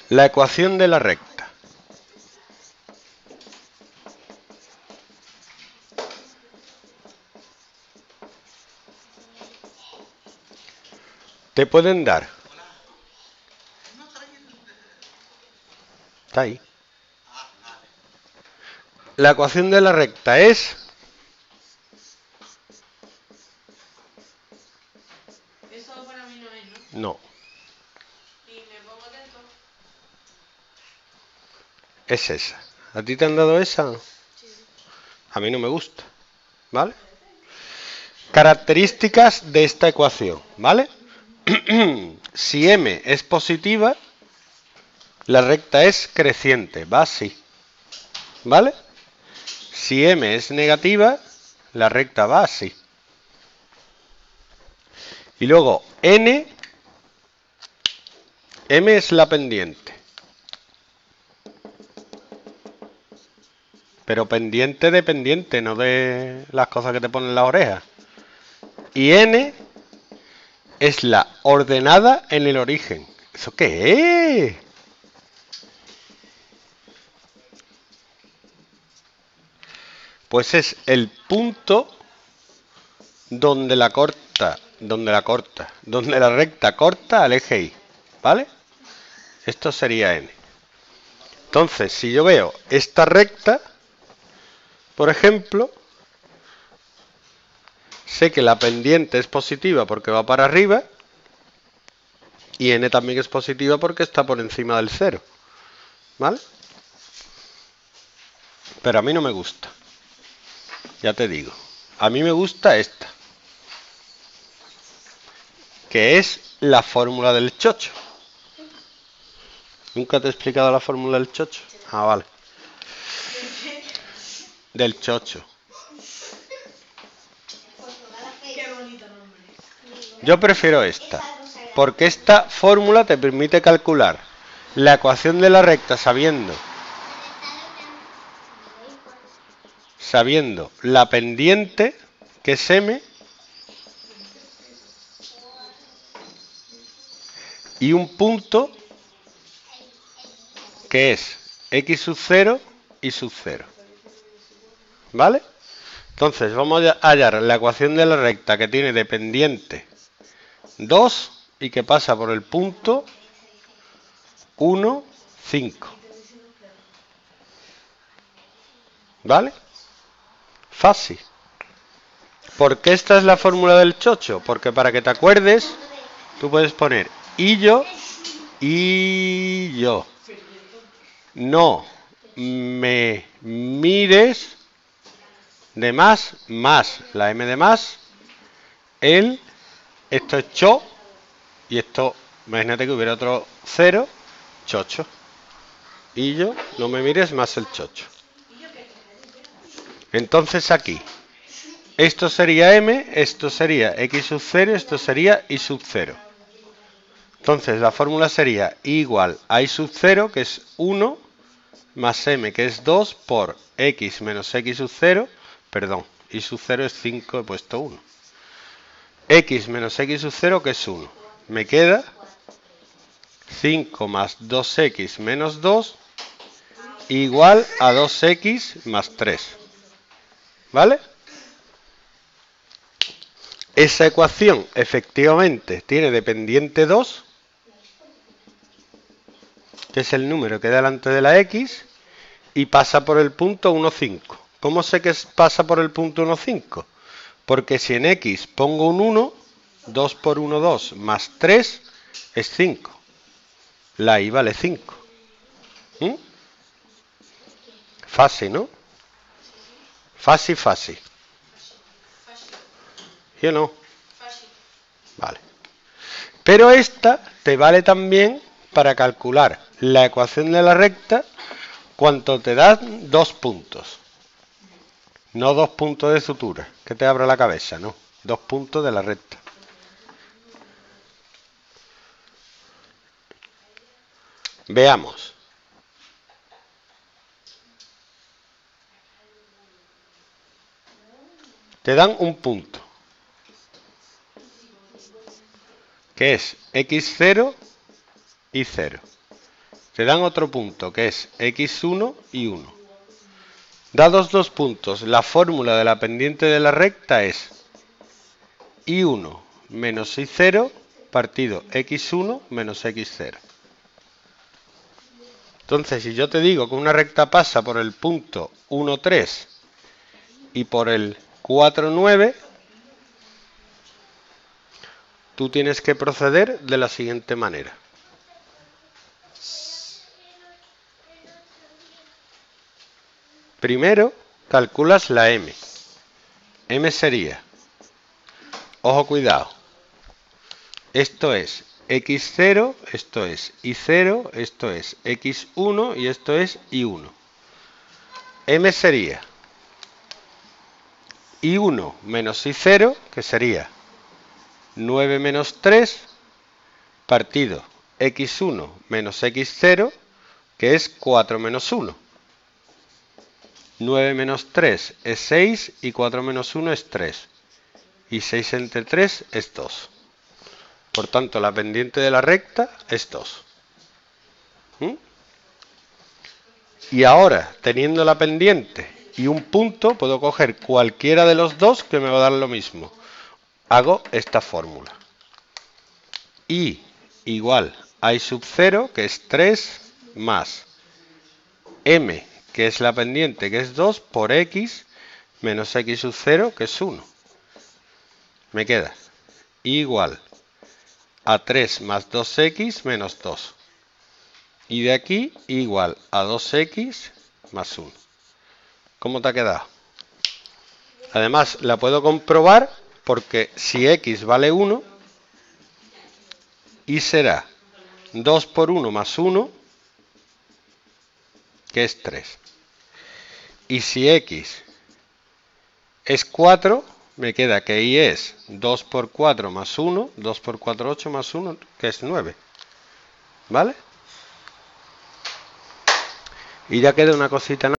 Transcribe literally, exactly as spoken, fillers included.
La ecuación de la recta. Te pueden dar. Está ahí. La ecuación de la recta es... Eso para mí no es, ¿no? No. Y me pongo atento. Es esa. ¿A ti te han dado esa? Sí. A mí no me gusta. ¿Vale? Características de esta ecuación. ¿Vale? Si m es positiva, la recta es creciente. Va así. ¿Vale? Si m es negativa, la recta va así. Y luego n, m es la pendiente. Pero pendiente de pendiente, no de las cosas que te ponen en las orejas. Y n es la ordenada en el origen. ¿Eso qué es? Pues es el punto donde la corta, donde la corta, donde la recta corta al eje Y. ¿Vale? Esto sería n. Entonces, si yo veo esta recta, por ejemplo, sé que la pendiente es positiva porque va para arriba y n también es positiva porque está por encima del cero. ¿Vale? Pero a mí no me gusta. Ya te digo. A mí me gusta esta. Que es la fórmula del chocho. ¿Nunca te he explicado la fórmula del chocho? Ah, vale. Del chocho. Qué bonito nombre. Yo prefiero esta. Porque esta fórmula te permite calcular la ecuación de la recta sabiendo sabiendo la pendiente, que es m, y un punto, que es x sub cero y sub cero. ¿Vale? Entonces vamos a hallar la ecuación de la recta que tiene de pendiente dos y que pasa por el punto uno, cinco. ¿Vale? Fácil. ¿Por qué esta es la fórmula del chocho? Porque para que te acuerdes, tú puedes poner y yo, y yo. No me mires de más, más la m de más, el, esto es cho, y esto, imagínate que hubiera otro cero, chocho. Y yo, no me mires más el chocho. Entonces aquí, esto sería m, esto sería x sub cero, esto sería y sub cero. Entonces la fórmula sería igual a y sub cero, que es uno, más m, que es dos, por x menos x sub cero, perdón, y sub cero es cinco, he puesto uno. X menos x sub cero, que es uno. Me queda cinco más dos x menos dos, igual a dos x más tres. ¿Vale? Esa ecuación efectivamente tiene de pendiente dos, que es el número que hay delante de la x, y pasa por el punto uno, cinco. ¿Cómo sé que pasa por el punto uno, cinco? Porque si en x pongo un uno, dos por uno, dos, más tres es cinco. La y vale cinco. ¿Mm? Fácil, ¿no? Fácil, fácil. ¿Sí o no? Vale. Pero esta te vale también para calcular la ecuación de la recta cuando te dan dos puntos. No dos puntos de sutura, que te abra la cabeza, no. Dos puntos de la recta. Veamos. Te dan un punto, que es x cero y cero. te dan otro punto, que es equis uno y uno. Dados dos puntos, la fórmula de la pendiente de la recta es i uno menos i cero partido equis uno menos equis cero. Entonces, si yo te digo que una recta pasa por el punto uno, tres y por el cuatro, nueve, tú tienes que proceder de la siguiente manera. Primero, calculas la m. M sería, ojo cuidado, esto es equis cero, esto es i cero, esto es equis uno y esto es i uno. M sería i uno menos i cero, que sería nueve menos tres, partido equis uno menos equis cero, que es cuatro menos uno. nueve menos tres es seis y cuatro menos uno es tres. Y seis entre tres es dos. Por tanto, la pendiente de la recta es dos. ¿Mm? Y ahora, teniendo la pendiente y un punto, puedo coger cualquiera de los dos que me va a dar lo mismo. Hago esta fórmula. I igual a i sub cero, que es tres, más m, que es la pendiente, que es dos, por x, menos x sub cero, que es uno. Me queda I igual a tres más dos equis menos dos. Y de aquí igual a dos equis más uno. ¿Cómo te ha quedado? Además, la puedo comprobar porque si x vale uno, y será dos por uno más uno, que es tres. Y si x es cuatro, me queda que y es dos por cuatro más uno, dos por cuatro, ocho más uno, que es nueve. ¿Vale? Y ya queda una cosita.